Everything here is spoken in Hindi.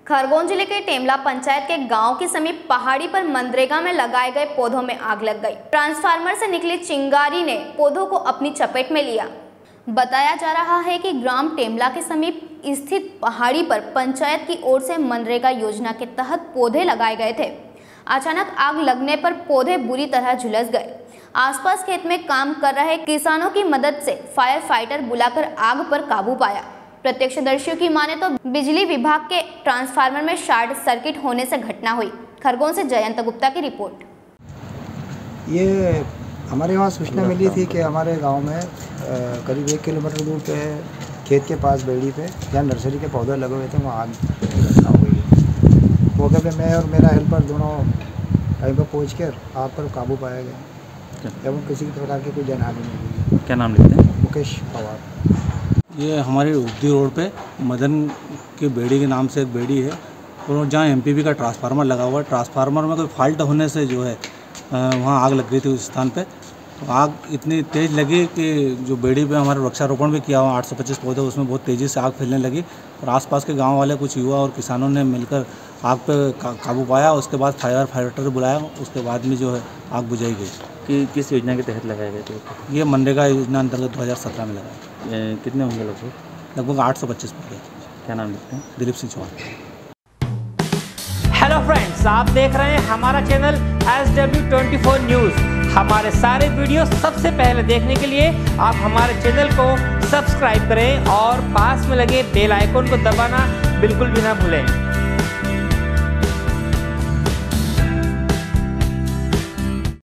खरगोन जिले के टेमला पंचायत के गांव के समीप पहाड़ी पर मनरेगा में लगाए गए पौधों में आग लग गई। ट्रांसफार्मर से निकली चिंगारी ने पौधों को अपनी चपेट में लिया। बताया जा रहा है कि ग्राम टेमला के समीप स्थित पहाड़ी पर पंचायत की ओर से मनरेगा योजना के तहत पौधे लगाए गए थे। अचानक आग लगने पर पौधे बुरी तरह झुलस गए। आसपास खेत में काम कर रहे किसानों की मदद से फायर फाइटर बुलाकर आग पर काबू पाया। प्रत्यक्षदर्शियों की माने तो बिजली विभाग के ट्रांसफार्मर में शॉर्ट सर्किट होने से घटना हुई। खरगोन से जयंत गुप्ता की रिपोर्ट। ये हमारे वहाँ सूचना मिली थी कि हमारे गांव में करीब 1 किलोमीटर दूर पे खेत के पास बेड़ी पे जहाँ नर्सरी के पौधे लगे हुए थे वहाँ आग घटना हो गई। मौके पे मैं और मेरा हेल्पर दोनों टाइम पर पहुँच कर आग पर काबू पाया गया एवं किसी प्रकार की कोई जनहानि नहीं हुई। क्या नाम लिखते हैं? मुकेश पवार। ये हमारी उद्दी रोड पे मदन की बेड़ी के नाम से एक बेड़ी है और जहाँ एमपीपी का ट्रांसफार्मर लगा हुआ है। ट्रांसफार्मर में कोई फॉल्ट होने से जो है वहाँ आग लग गई थी उस स्थान पे। तो आग इतनी तेज़ लगी कि जो बेड़ी पे हमारा वृक्षारोपण भी किया हुआ 825 पौधे, उसमें बहुत तेज़ी से आग फैलने लगी और आसपास के गांव वाले कुछ युवा और किसानों ने मिलकर आग पे काबू पाया। उसके बाद फायर फाइटर बुलाया, उसके बाद में जो है आग बुझाई गई। कि किस योजना के तहत लगाए गए थे? ये मनरेगा योजना अंतर्गत 2017 में लगाया। कितने होंगे लगभग 825 पौधे। क्या नाम लिखते हैं? दिलीप सिंह चौहान। हेलो फ्रेंड्स, आप देख रहे हैं हमारा चैनल SW24 न्यूज़। हमारे सारे वीडियो सबसे पहले देखने के लिए आप हमारे चैनल को सब्सक्राइब करें और पास में लगे बेल आइकन को दबाना बिल्कुल भी ना भूलें।